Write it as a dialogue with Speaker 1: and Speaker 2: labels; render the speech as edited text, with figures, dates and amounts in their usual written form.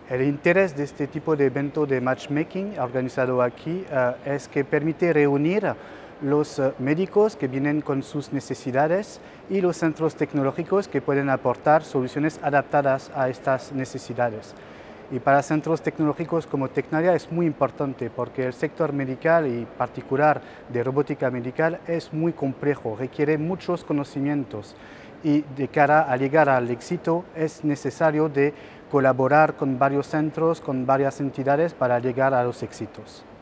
Speaker 1: El interés de este tipo de evento de matchmaking organizado aquí es que permite reunir los médicos que vienen con sus necesidades y los centros tecnológicos que pueden aportar soluciones adaptadas a estas necesidades. Y para centros tecnológicos como Tecnalia es muy importante porque el sector medical y particular de robótica medical es muy complejo, requiere muchos conocimientos y de cara a llegar al éxito es necesario de colaborar con varios centros, con varias entidades para llegar a los éxitos.